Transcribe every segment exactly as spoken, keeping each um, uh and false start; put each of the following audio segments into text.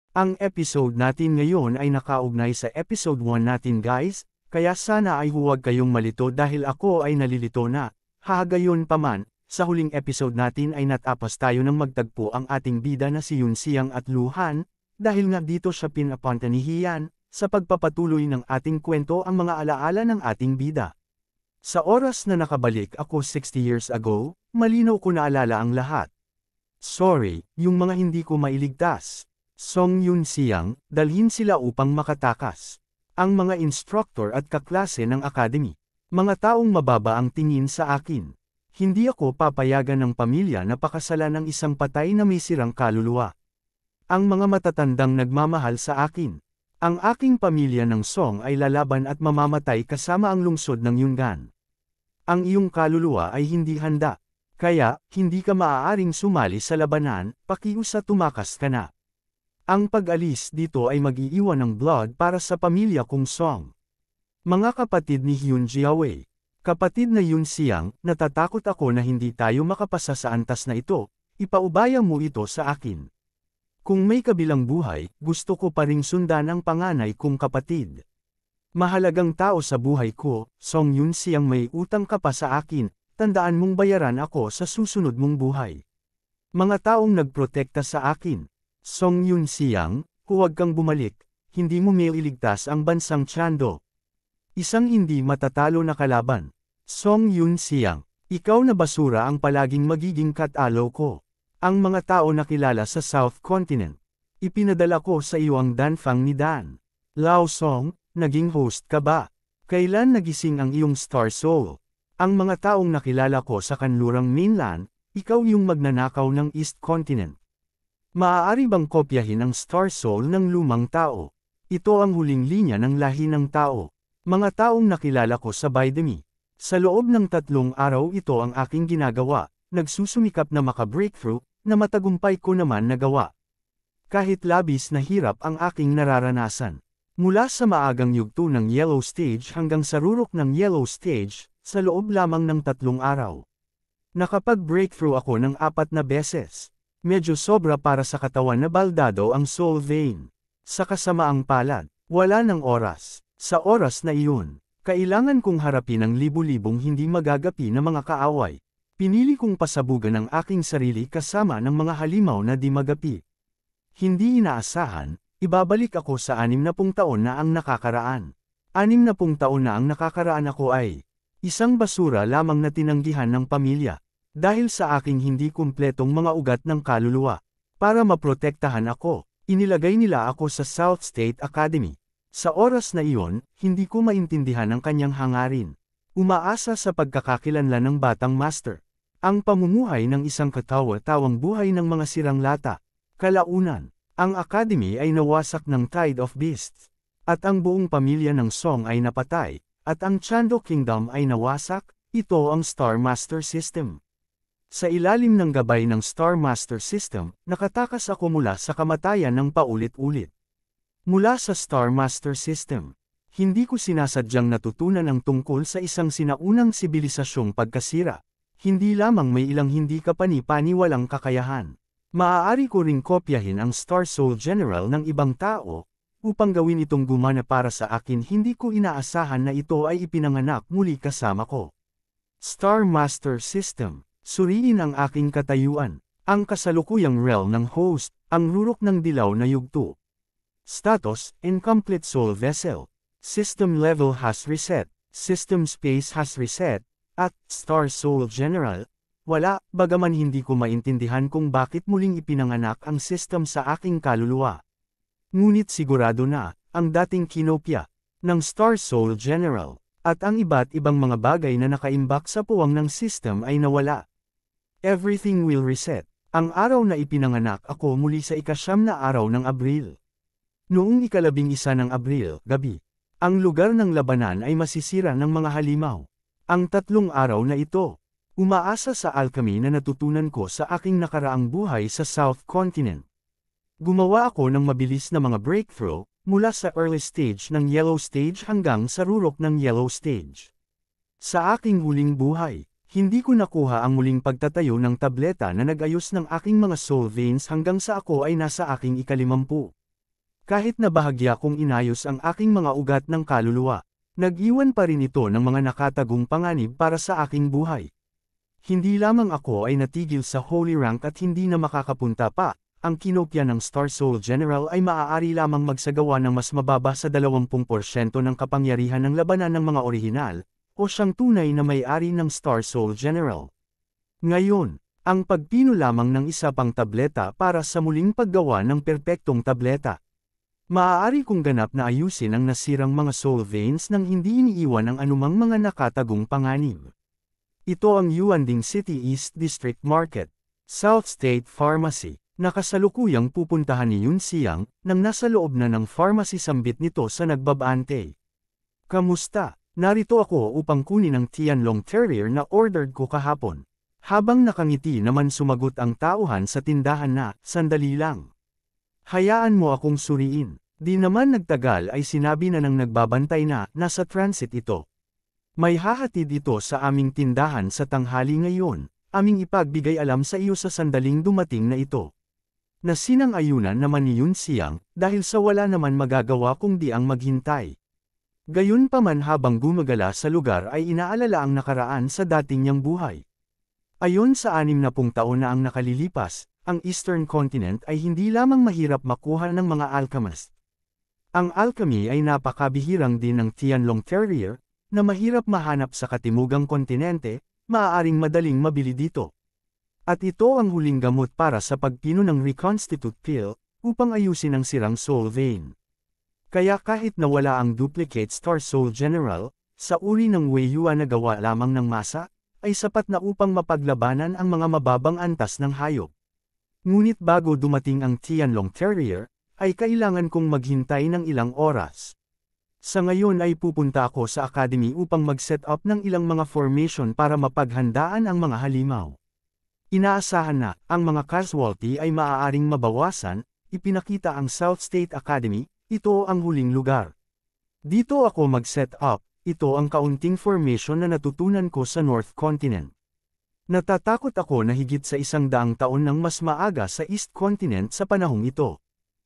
Ang episode natin ngayon ay nakaugnay sa episode one natin guys, kaya sana ay huwag kayong malito dahil ako ay nalilito na. Hagayon pa man, sa huling episode natin ay natapas tayo ng magtagpo ang ating bida na si Yun Siang at Luhan, dahil nga dito siya pinapunta ni Hian, sa pagpapatuloy ng ating kwento ang mga alaala ng ating bida. Sa oras na nakabalik ako sixty years ago, malinaw ko naalala ang lahat. Sorry, yung mga hindi ko mailigtas. Song Yun Siang, dalhin sila upang makatakas. Ang mga instructor at kaklase ng academy. Mga taong mababa ang tingin sa akin. Hindi ako papayagan ng pamilya na pakasalan ng isang patay na may sirang kaluluwa. Ang mga matatandang nagmamahal sa akin. Ang aking pamilya ng Song ay lalaban at mamamatay kasama ang lungsod ng Yungan. Ang iyong kaluluwa ay hindi handa. Kaya, hindi ka maaaring sumali sa labanan, pakiusa tumakas ka na. Ang pag-alis dito ay mag-iiwan ng blood para sa pamilya kong Song. Mga kapatid ni Hyun Jiawei. Kapatid na Yun Siang, natatakot ako na hindi tayo makapasa sa antas na ito, ipaubaya mo ito sa akin. Kung may kabilang buhay, gusto ko pa ring sundan ang panganay kong kapatid. Mahalagang tao sa buhay ko, Song Yun Siang, may utang ka pa sa akin, tandaan mong bayaran ako sa susunod mong buhay. Mga taong nagprotekta sa akin. Song Yun Siang, huwag kang bumalik, hindi mo mailigtas ang bansang Chando. Isang hindi matatalo na kalaban. Song Yun Siang, ikaw na basura ang palaging magiging katalo ko. Ang mga tao na kilala sa South Continent. Ipinadala ko sa iyo ang danfang ni Dan. Lao Song, naging host ka ba? Kailan nagising ang iyong Star Soul? Ang mga taong nakilala ko sa kanlurang mainland, ikaw yung magnanakaw ng East Continent. Maaari bang kopyahin ang Star Soul ng lumang tao? Ito ang huling linya ng lahi ng tao. Mga taong nakilala ko sa Bidemi. Sa loob ng tatlong araw ito ang aking ginagawa, nagsusumikap na maka-breakthrough, na matagumpay ko naman nagawa. Kahit labis na hirap ang aking nararanasan. Mula sa maagang yugto ng Yellow Stage hanggang sa rurok ng Yellow Stage, sa loob lamang ng tatlong araw. Nakapag-breakthrough ako ng apat na beses. Medyo sobra para sa katawan na baldado ang soul vein. Sa kasamaang palad, wala ng oras. Sa oras na iyon, kailangan kong harapin ang libu-libong hindi magagapi na mga kaaway. Pinili kong pasabugan ang aking sarili kasama ng mga halimaw na di magapi. Hindi inaasahan, ibabalik ako sa anim na pung taon na ang nakakaraan. Anim na pung taon na ang nakakaraan ako ay isang basura lamang na tinanggihan ng pamilya. Dahil sa aking hindi kumpletong mga ugat ng kaluluwa. Para maprotektahan ako, inilagay nila ako sa South State Academy. Sa oras na iyon, hindi ko maintindihan ang kanyang hangarin. Umaasa sa pagkakakilanlan ng batang master. Ang pamumuhay ng isang katawa-tawang buhay ng mga sirang lata. Kalaunan, ang academy ay nawasak ng Tide of Beasts. At ang buong pamilya ng Song ay napatay. At ang Chando Kingdom ay nawasak, ito ang Star Master System. Sa ilalim ng gabay ng Star Master System, nakatakas ako mula sa kamatayan ng paulit-ulit. Mula sa Star Master System, hindi ko sinasadyang natutunan ang tungkol sa isang sinaunang sibilisasyong pagkasira. Hindi lamang may ilang hindi kapani-paniwalang kakayahan. Maaari ko ring kopyahin ang Star Soul General ng ibang tao, upang gawin itong gumana para sa akin. Hindi ko inaasahan na ito ay ipinanganak muli kasama ko. Star Master System. Suriin ang aking katayuan, ang kasalukuyang realm ng host, ang rurok ng dilaw na yugto. Status, Incomplete Soul Vessel. System level has reset, System space has reset, at Star Soul General. Wala, bagaman hindi ko maintindihan kung bakit muling ipinanganak ang system sa aking kaluluwa. Ngunit sigurado na, ang dating kinopya ng Star Soul General, at ang iba't ibang mga bagay na nakaimbak sa puwang ng system ay nawala. Everything will reset. Ang araw na ipinanganak ako muli sa ikasyam na araw ng Abril. Noong ikalabing isa ng Abril, gabi, ang lugar ng labanan ay masisira ng mga halimaw. Ang tatlong araw na ito, umaasa sa alchemy na natutunan ko sa aking nakaraang buhay sa South Continent. Gumawa ako ng mabilis na mga breakthrough, mula sa early stage ng Yellow Stage hanggang sa rurok ng Yellow Stage. Sa aking huling buhay, hindi ko nakuha ang muling pagtatayo ng tableta na nag-ayos ng aking mga soul veins hanggang sa ako ay nasa aking ikalimampu. Kahit na bahagya kong inayos ang aking mga ugat ng kaluluwa, nag-iwan pa rin ito ng mga nakatagong panganib para sa aking buhay. Hindi lamang ako ay natigil sa holy rank at hindi na makakapunta pa, ang kinopya ng Star Soul General ay maaari lamang magsagawa ng mas mababa sa dalawampu porsyento ng kapangyarihan ng labanan ng mga orihinal, o siyang tunay na may-ari ng Star Soul General. Ngayon, ang pagpino lamang ng isa pang tableta para sa muling paggawa ng perpektong tableta. Maaari kong ganap na ayusin ang nasirang mga soul veins nang hindi iniiwan ang anumang mga nakatagong panganib. Ito ang Yuanding City East District Market, South State Pharmacy, na kasalukuyang pupuntahan ni Yun Xiang, nang nasa loob na ng pharmacy sambit nito sa nagbabante. Kamusta? Narito ako upang kunin ang Tianlong Terrier na ordered ko kahapon. Habang nakangiti naman sumagot ang tauhan sa tindahan na, sandali lang. Hayaan mo akong suriin. Di naman nagtagal ay sinabi na ng nagbabantay na, nasa transit ito. May hahatid ito sa aming tindahan sa tanghali ngayon, aming ipagbigay alam sa iyo sa sandaling dumating na ito. Nasinang-ayunan naman ni Yun Xiang, dahil sa wala naman magagawa kung di ang maghintay. Gayunpaman habang gumagala sa lugar ay inaalala ang nakaraan sa dating niyang buhay. Ayon sa anim na pung taon na ang nakalilipas, ang Eastern Continent ay hindi lamang mahirap makuha ng mga alchemist. Ang alchemy ay napakabihirang din ng Tianlong Terrier, na mahirap mahanap sa katimugang kontinente, maaaring madaling mabili dito. At ito ang huling gamot para sa pagpino ng Reconstitute Pill, upang ayusin ang sirang soul vein. Kaya kahit nawala ang duplicate Star Soul General, sa uri ng Wei Yuan na gawa lamang ng masa, ay sapat na upang mapaglabanan ang mga mababang antas ng hayop. Ngunit bago dumating ang Tianlong Terrier, ay kailangan kong maghintay ng ilang oras. Sa ngayon ay pupunta ako sa academy upang mag-set up ng ilang mga formation para mapaghandaan ang mga halimaw. Inaasahan na, ang mga casualty ay maaaring mabawasan, ipinakita ang South State Academy, ito ang huling lugar. Dito ako mag-set up, ito ang kaunting formation na natutunan ko sa North Continent. Natatakot ako na higit sa isang daang taon nang mas maaga sa East Continent sa panahong ito.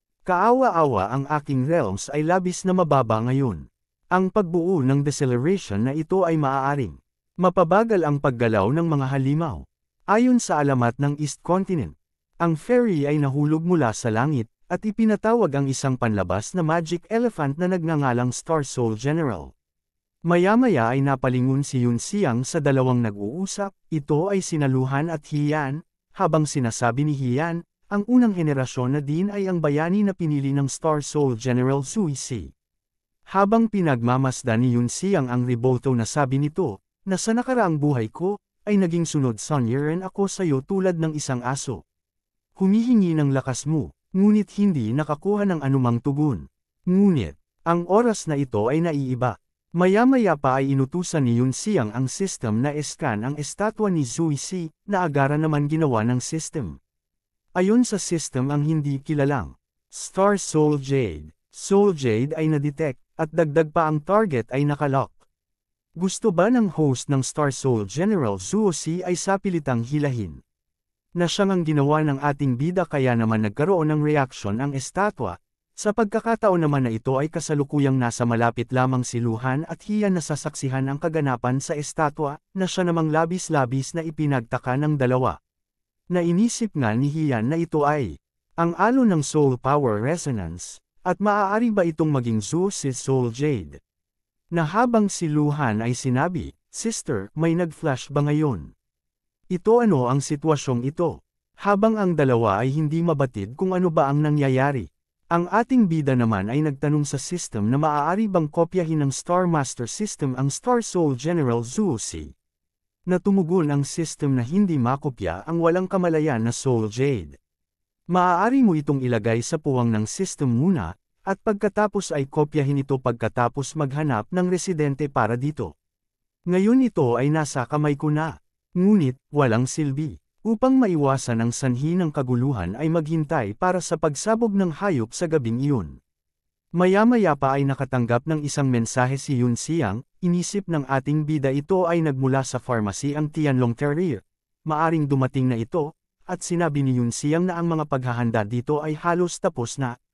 Kaawa-awa ang aking realms ay labis na mababa ngayon. Ang pagbuo ng deceleration na ito ay maaaring mapabagal ang paggalaw ng mga halimaw. Ayon sa alamat ng East Continent, ang fairy ay nahulog mula sa langit, at ipinatawag ang isang panlabas na magic elephant na nagngangalang Star Soul General. Maya-maya ay napalingon si Yun Xiang sa dalawang nag-uusap, ito ay sinaluhan at Hiyan, habang sinasabi ni Hiyan, ang unang henerasyon na din ay ang bayani na pinili ng Star Soul General Zui Si. Habang pinagmamasdan ni Yun Xiang ang ribolto na sabi nito, na sa nakaraang buhay ko, ay naging sunod Sun Yiren ako sa iyo tulad ng isang aso. Humihingi ng lakas mo, ngunit hindi nakakuha ng anumang tugon. Ngunit, ang oras na ito ay naiiba. Maya-maya pa ay inutusan ni Yun Xiang ang system na eskan ang estatwa ni Zui Si, na agara naman ginawa ng system. Ayon sa system ang hindi kilalang Star Soul Jade. Soul Jade ay na-detect, at dagdag pa ang target ay nakalock. Gusto ba ng host ng Star Soul General Zhuo Si ay sapilitang hilahin? Na siyang ang ginawa ng ating bida kaya naman nagkaroon ng reaksyon ang estatwa. Sa pagkakataon naman na ito ay kasalukuyang nasa malapit lamang si Luhan at Hiyan na sasaksihan ang kaganapan sa estatwa, na siya namang labis-labis na ipinagtaka ng dalawa. Nainisip nga ni Hiyan na ito ay ang alon ng Soul Power Resonance, at maaari ba itong maging Zhuo Si Soul Jade? Na habang si Luhan ay sinabi, Sister, may nag-flash ba ngayon? Ito ano ang sitwasyong ito? Habang ang dalawa ay hindi mabatid kung ano ba ang nangyayari. Ang ating bida naman ay nagtanong sa system na maaari bang kopyahin ng Star Master System ang Star Soul General Zhuo Si. Natumugon ang system na hindi makopya ang walang kamalayan na Soul Jade. Maaari mo itong ilagay sa puwang ng system muna, at pagkatapos ay kopyahin ito pagkatapos maghanap ng residente para dito. Ngayon ito ay nasa kamay ko na. Ngunit, walang silbi. Upang maiwasan ang sanhi ng kaguluhan ay maghintay para sa pagsabog ng hayop sa gabing iyon. Maya-maya pa ay nakatanggap ng isang mensahe si Yun Xiang, inisip ng ating bida ito ay nagmula sa pharmacy ang Tianlong Terrier. Maaring dumating na ito, at sinabi ni Yun Xiang na ang mga paghahanda dito ay halos tapos na,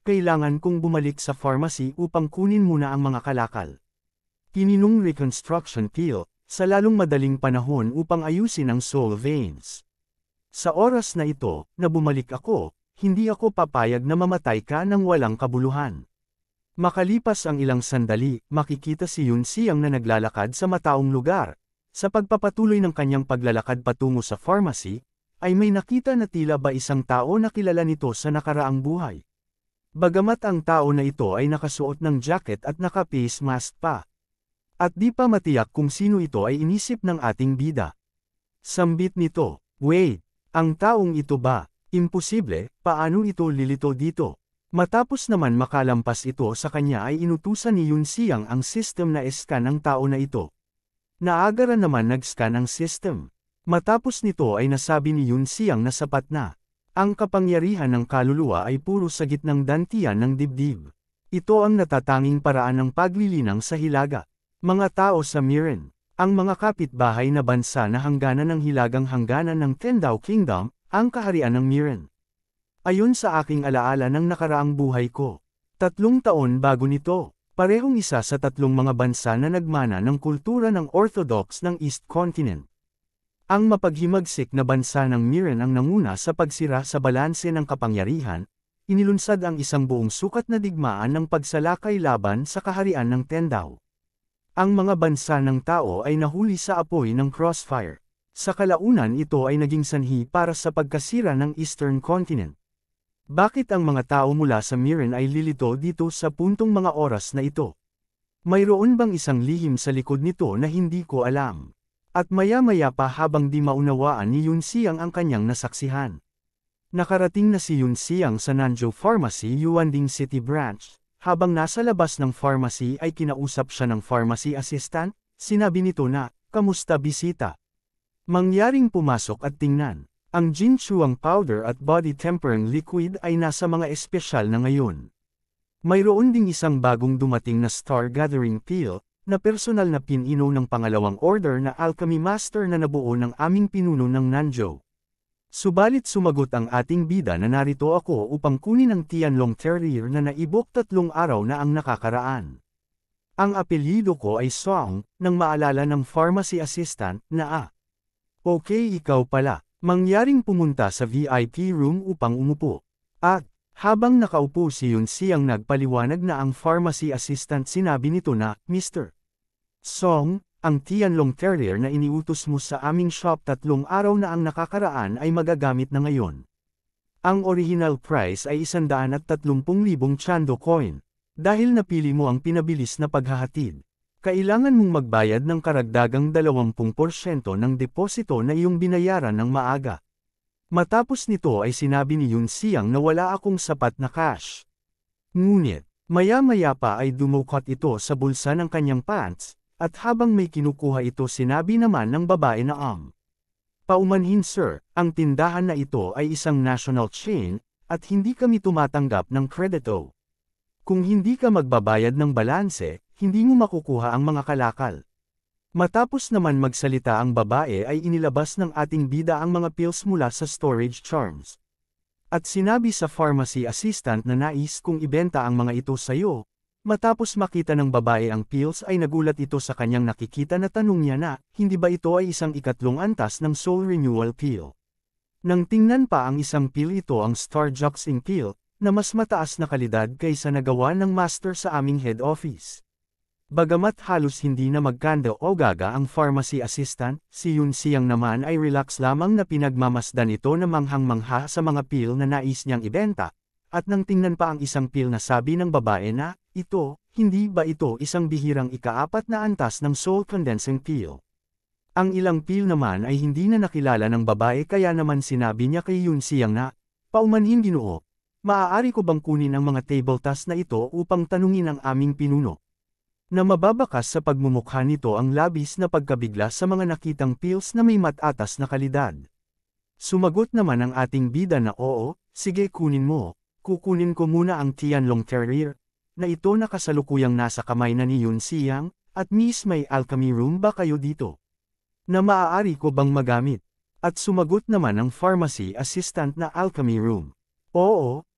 kailangan kong bumalik sa pharmacy upang kunin muna ang mga kalakal. Pininong reconstruction pill, sa lalong madaling panahon upang ayusin ang soul veins. Sa oras na ito, na bumalik ako, hindi ako papayag na mamatay ka ng walang kabuluhan. Makalipas ang ilang sandali, makikita si Yun Xiang na naglalakad sa mataong lugar. Sa pagpapatuloy ng kanyang paglalakad patungo sa pharmacy, ay may nakita na tila ba isang tao na kilala nito sa nakaraang buhay. Bagamat ang tao na ito ay nakasuot ng jacket at naka-face mask pa. At di pa matiyak kung sino ito ay inisip ng ating bida. Sambit nito, wait, ang taong ito ba? Imposible, paano ito lilito dito? Matapos naman makalampas ito sa kanya ay inutusan ni Yun Xiang ang system na scan ang tao na ito. Naagaran naman nag-scan ang system. Matapos nito ay nasabi ni Yun Xiang na sapat na. Ang kapangyarihan ng kaluluwa ay puro sa gitnang dantian ng dibdib. Ito ang natatanging paraan ng paglilinang sa hilaga. Mga tao sa Miren, ang mga kapitbahay na bansa na hangganan ng hilagang hangganan ng Tendao Kingdom, ang kaharian ng Miren. Ayon sa aking alaala ng nakaraang buhay ko, tatlong taon bago nito, parehong isa sa tatlong mga bansa na nagmana ng kultura ng Orthodox ng East Continent. Ang mapaghimagsik na bansa ng Miren ang nanguna sa pagsira sa balanse ng kapangyarihan, inilunsad ang isang buong sukat na digmaan ng pagsalakay laban sa kaharian ng Tendao. Ang mga bansa ng tao ay nahuli sa apoy ng crossfire. Sa kalaunan ito ay naging sanhi para sa pagkasira ng Eastern Continent. Bakit ang mga tao mula sa Miren ay lilito dito sa puntong mga oras na ito? Mayroon bang isang lihim sa likod nito na hindi ko alam? At maya-maya pa habang di maunawaan ni Yun Xiang ang kanyang nasaksihan. Nakarating na si Yun Xiang sa Nanzhou Pharmacy Yuanding City Branch. Habang nasa labas ng pharmacy ay kinausap siya ng pharmacy assistant, sinabi nito na, "Kamusta bisita?" Mangyaring pumasok at tingnan. Ang Jinchuang powder at body tempering liquid ay nasa mga espesyal na ngayon. Mayroon ding isang bagong dumating na Star Gathering Pill, na personal na pinino ng pangalawang order na Alchemy Master na nabuo ng aming pinuno ng Nanzhou. Subalit sumagot ang ating bida na narito ako upang kunin ang Tianlong Terrier na naibok tatlong araw na ang nakakaraan. Ang apelyido ko ay Song, nang maalala ng pharmacy assistant na ah. Okay, ikaw pala. Mangyaring pumunta sa V I P room upang umupo. At, habang nakaupo si Yun Xiang nagpaliwanag na ang pharmacy assistant sinabi nito na, Mister Song, ang Tianlong Terrier na iniutos mo sa aming shop tatlong araw na ang nakakaraan ay magagamit na ngayon. Ang original price ay isandaan at tatlumpung libong Chando coin. Dahil napili mo ang pinabilis na paghahatid, kailangan mong magbayad ng karagdagang dalawampung porsyento ng deposito na iyong binayaran ng maaga. Matapos nito ay sinabi ni Yun Xiang na wala akong sapat na cash. Ngunit, maya-maya pa ay dumukot ito sa bulsa ng kanyang pants, at habang may kinukuha ito sinabi naman ng babae na um. Paumanhin sir, ang tindahan na ito ay isang national chain, at hindi kami tumatanggap ng kredito. Kung hindi ka magbabayad ng balanse, hindi mo makukuha ang mga kalakal. Matapos naman magsalita ang babae ay inilabas ng ating bida ang mga pills mula sa storage charms. At sinabi sa pharmacy assistant na nais kong ibenta ang mga ito sa iyo. Matapos makita ng babae ang pills ay nagulat ito sa kanyang nakikita na tanong niya na, hindi ba ito ay isang ikatlong antas ng Soul Renewal Pill? Nang tingnan pa ang isang pill ito ang Star Juxing Pill, na mas mataas na kalidad kaysa nagawa ng master sa aming head office. Bagamat halos hindi na magkanda o gaga ang pharmacy assistant, si Yun Xiang naman ay relax lamang na pinagmamasdan ito na manghang-mangha sa mga pill na nais niyang ibenta. At nang tingnan pa ang isang pill na sabi ng babae na, ito, hindi ba ito isang bihirang ikaapat na antas ng Soul Condensing Pill? Ang ilang pill naman ay hindi na nakilala ng babae kaya naman sinabi niya kay Yun Xiang na, paumanhin Ginoo, maaari ko bang kunin ang mga table task na ito upang tanungin ang aming pinuno? Na mababakas sa pagmumukha nito ang labis na pagkabigla sa mga nakitang pills na may matatas na kalidad. Sumagot naman ang ating bida na oo, sige kunin mo. Kukunin ko muna ang Tianlong Terrier, na ito na kasalukuyang nasa kamay na ni Yun Xiang, at miss may alchemy room ba kayo dito? Na maaari ko bang magamit? At sumagot naman ang pharmacy assistant na alchemy room. Oo,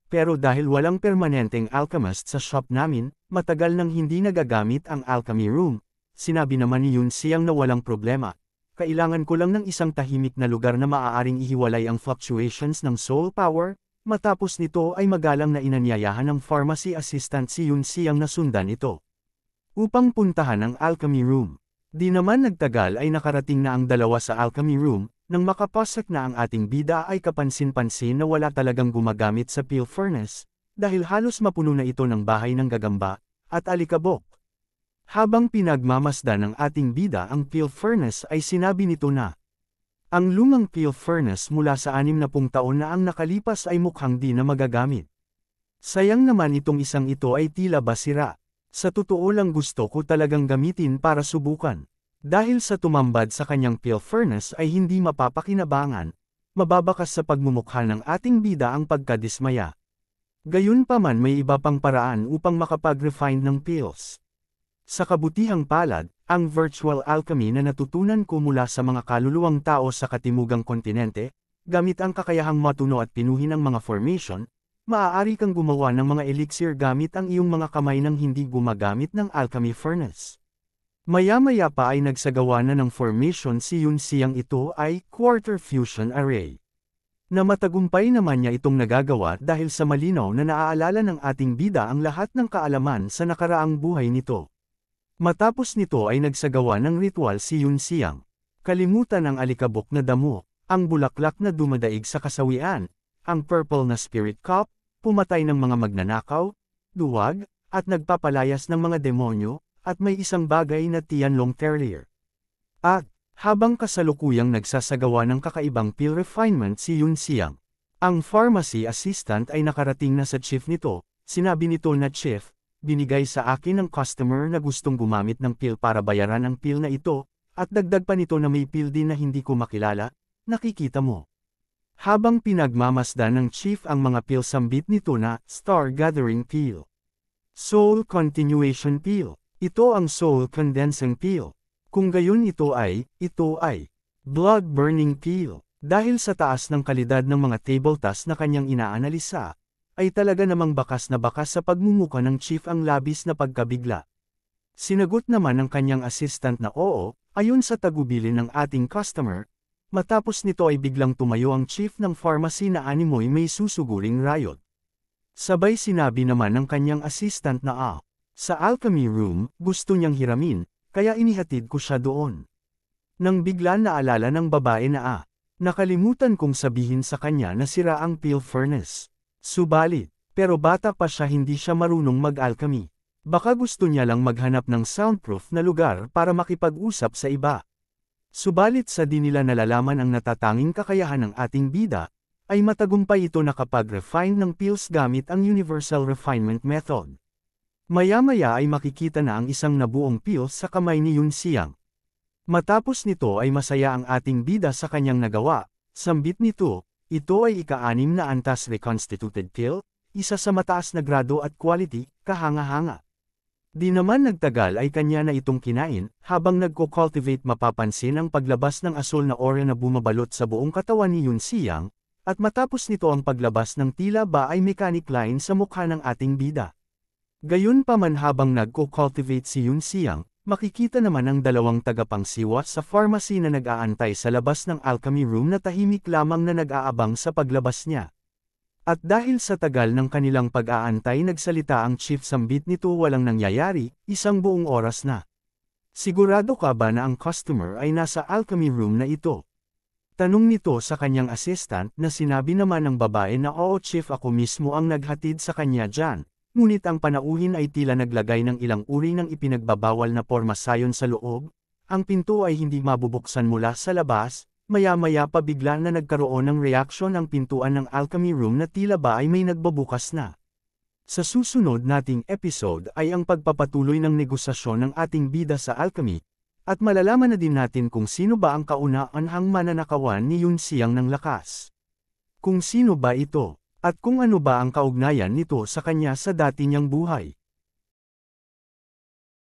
pero dahil walang permanenteng alchemist sa shop namin, matagal nang hindi nagagamit ang alchemy room. Sinabi naman ni Yun Xiang na walang problema. Kailangan ko lang ng isang tahimik na lugar na maaaring ihiwalay ang fluctuations ng soul power. Matapos nito ay magalang na inanyayahan ng pharmacy assistant si Yun Xiang na sundan ito upang puntahan ang alchemy room. Di naman nagtagal ay nakarating na ang dalawa sa alchemy room. Nang makapasok na ang ating bida ay kapansin-pansin na wala talagang gumagamit sa peel furnace, dahil halos mapuno na ito ng bahay ng gagamba at alikabok. Habang pinagmamasdan ng ating bida ang peel furnace ay sinabi nito na ang lumang peel furnace mula sa anim na pung taon na ang nakalipas ay mukhang di na magagamit. Sayang naman itong isang ito ay tila ba sira. Sa totoo lang gusto ko talagang gamitin para subukan. Dahil sa tumambad sa kanyang peel furnace ay hindi mapapakinabangan, mababakas sa pagmumukha ng ating bida ang pagkadismaya. Gayunpaman may iba pang paraan upang makapag-refine ng peels. Sa kabutihang palad, ang virtual alchemy na natutunan ko mula sa mga kaluluwang tao sa katimugang kontinente, gamit ang kakayahang matuno at pinuhin ang mga formation, maaari kang gumawa ng mga elixir gamit ang iyong mga kamay nang hindi gumagamit ng alchemy furnace. Maya-maya pa ay nagsagawa na ng formation si Yun Xiang. Ito ay quarter fusion array. Na matagumpay naman niya itong nagagawa dahil sa malinaw na naaalala ng ating bida ang lahat ng kaalaman sa nakaraang buhay nito. Matapos nito ay nagsagawa ng ritual si Yun Xiang. Kalimutan ang alikabok na damo, ang bulaklak na dumadaig sa kasawian, ang purple na spirit cup, pumatay ng mga magnanakaw, duwag, at nagpapalayas ng mga demonyo, at may isang bagay na Tianlong Terrier. At, habang kasalukuyang nagsasagawa ng kakaibang peel refinement si Yun Xiang, ang pharmacy assistant ay nakarating na sa chief nito. Sinabi nito na, "Chief, binigay sa akin ng customer na gustong gumamit ng peel para bayaran ang peel na ito, at dagdag pa nito na may peel din na hindi ko makilala, nakikita mo." Habang pinagmamasdan ng chief ang mga peel, sambit nito na Star Gathering Peel, Soul Continuation Peel. Ito ang Soul Condensing Peel. Kung gayon ito ay, ito ay Blood Burning Peel. Dahil sa taas ng kalidad ng mga table tasks na kanyang inaanalisa, ay talaga namang bakas na bakas sa pagmumuka ng chief ang labis na pagkabigla. Sinagot naman ng kanyang assistant na oo, ayon sa tagubilin ng ating customer. Matapos nito ay biglang tumayo ang chief ng pharmacy na animoy may susuguring riot. Sabay sinabi naman ng kanyang assistant na ah, sa alchemy room, gusto niyang hiramin, kaya inihatid ko siya doon. Nang bigla naalala ng babae na ah, nakalimutan kong sabihin sa kanya na sira ang peel furnace. Subalit, pero bata pa siya, hindi siya marunong mag-alchemy. Baka gusto niya lang maghanap ng soundproof na lugar para makipag-usap sa iba. Subalit sa di nila nalalaman ang natatanging kakayahan ng ating bida, ay matagumpay ito nakapag-refine ng peels gamit ang Universal Refinement Method. Maya-maya ay makikita na ang isang nabuong peel sa kamay ni Yun Xiang. Matapos nito ay masaya ang ating bida sa kanyang nagawa. Sambit nito, ito ay ika-anim na antas reconstituted peel, isa sa mataas na grado at quality, kahanga-hanga. Di naman nagtagal ay kanya na itong kinain. Habang nagko-cultivate, mapapansin ang paglabas ng asul na aura na bumabalot sa buong katawan ni Yun Xiang, at matapos nito ang paglabas ng tila ba ay mechanic line sa mukha ng ating bida. Gayunpaman habang nagko-cultivate si Yun Xiang, makikita naman ang dalawang tagapangsiwa sa pharmacy na nag-aantay sa labas ng alchemy room na tahimik lamang na nag-aabang sa paglabas niya. At dahil sa tagal ng kanilang pag-aantay, nagsalita ang chief. Sambit nito, walang nangyayari, isang buong oras na. Sigurado ka ba na ang customer ay nasa alchemy room na ito? Tanong nito sa kanyang assistant na sinabi naman ng babae na oo chief, ako mismo ang naghatid sa kanya dyan. Ngunit ang panauhin ay tila naglagay ng ilang uri ng ipinagbabawal na porma sayon sa loob. Ang pinto ay hindi mabubuksan mula sa labas. Maya-maya pa bigla na nagkaroon ng reaksyon ang pintuan ng alchemy room na tila ba ay may nagbabukas na. Sa susunod nating episode ay ang pagpapatuloy ng negosasyon ng ating bida sa alchemy, at malalaman na din natin kung sino ba ang kauna-anhang mananakawan ni Yun Xiang ng lakas. Kung sino ba ito? At kung ano ba ang kaugnayan nito sa kanya sa dati niyang buhay.